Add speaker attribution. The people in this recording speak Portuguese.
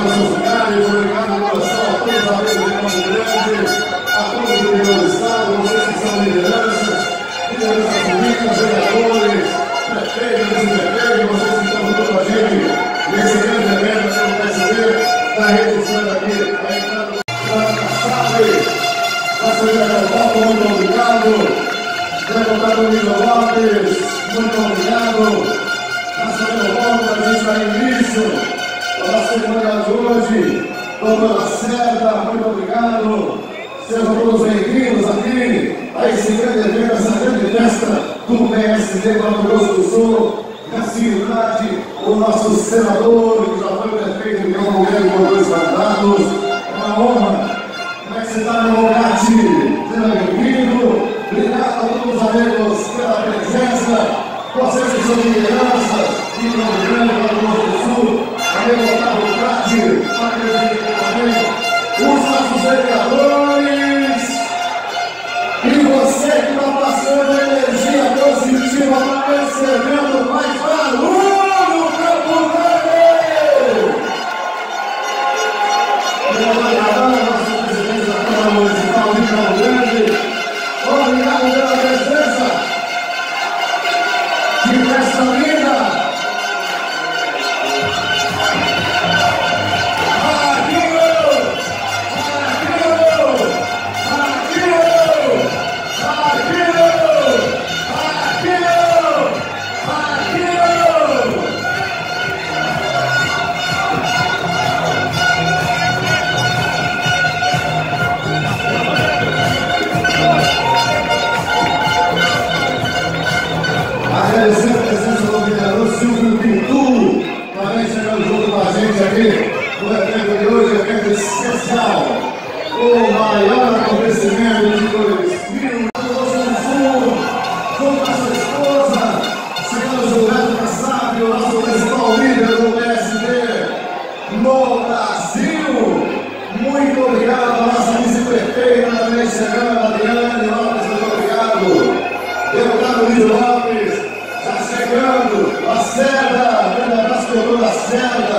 Speaker 1: obrigado aos funcionários, obrigado de coração a todos os amigos de Campo Grande, a todos do interior do estado, vocês que são lideranças políticas, vereadores, prefeitos, vice-prefeitos, vocês que estão junto com a gente nesse grande evento que eu quero saber, está registrando aqui, está entrando na chave, nosso vereador, muito obrigado, deputado Nilo Lopes, muito obrigado. Nossa revolta, a gente dá início à nossa cerimônia de hoje. Doutor Lacerda, muito obrigado. Sejam todos bem-vindos aqui a esse grande evento, essa grande festa do PSD Mato Grosso do Sul. Na cidade, o nosso senador, que já foi prefeito de Campo Grande por 2 mandatos. É uma honra. Como é que você está, meu Gatti? Seja bem-vindo. Obrigado a todos os amigos pela presença. Vocês que são lideranças de Campo Grande, Mato Grosso do Sul, amigo Otávio Gatti, também, os nossos vereadores, e você que está passando energia positiva para esse evento, mais barulho, Campo Grande! Obrigado, nosso presidente da Câmara Municipal de Campo Grande, obrigado pela presença. Que festa linda! Agradecendo a presença do vereador Silvio Pintu, também chegando junto com a gente aqui no evento de hoje, evento especial, o maior acontecimento de 2000, junto com a sua esposa, chegando Gilberto Kassab, o nosso principal líder do PSD no Brasil. Muito obrigado a nossa vice-prefeita também chegando, Adriane Lopes, muito obrigado. Deputado Luiz Lopes, já chegando, Lacerda, grande abraço, doutor Lacerda,